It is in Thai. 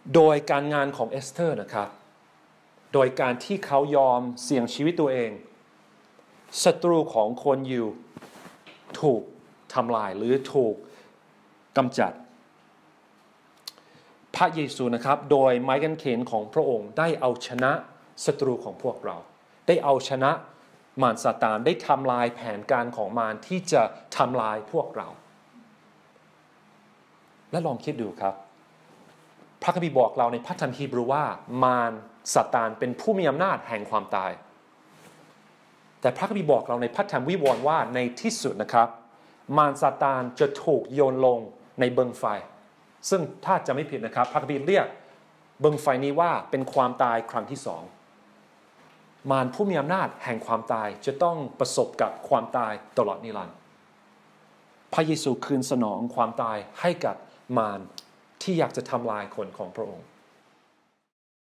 โดยการงานของเอสเธอร์นะครับโดยการที่เขายอมเสี่ยงชีวิตตัวเองศัตรูของคนยิวถูกทำลายหรือถูกกำจัดพระเยซูนะครับโดยไม้กางเขนของพระองค์ได้เอาชนะศัตรูของพวกเราได้เอาชนะมารซาตานได้ทำลายแผนการของมารที่จะทำลายพวกเราและลองคิดดูครับพระคัมภีร์บอกเราในพระธรรมฮีบรูว่ามารซาตานเป็นผู้มีอำนาจแห่งความตายแต่พระคัมภีร์บอกเราในพระธรรมวิวรณ์ว่าในที่สุดนะครับมารซาตานจะถูกโยนลงในเบิงไฟซึ่งถ้าจะไม่ผิดนะครับพระคัมภีร์เรียกเบิงไฟนี้ว่าเป็นความตายครั้งที่สองมารผู้มีอำนาจแห่งความตายจะต้องประสบกับความตายตลอดนิรันดร์พระเยซูคืนสนองความตายให้กับมารที่อยากจะทำลายคนของพระองค์